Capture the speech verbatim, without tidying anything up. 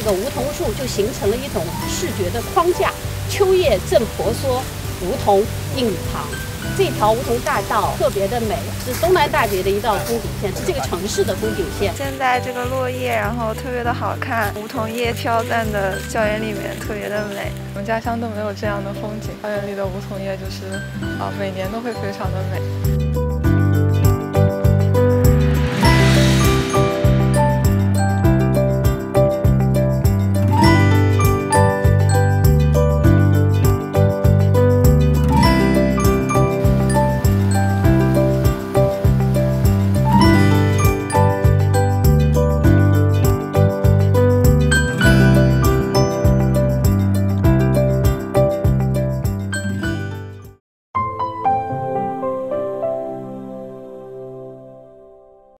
个梧桐树就形成了一种视觉的框架。秋叶正婆娑，梧桐映雨旁。这条梧桐大道特别的美，是东南大学的一道风景线，是这个城市的风景线。 现在这个落叶，然后特别的好看，梧桐叶飘在的校园里面，特别的美。 我们家乡都没有这样的风景，校园里的梧桐叶就是啊，每年都会非常的美。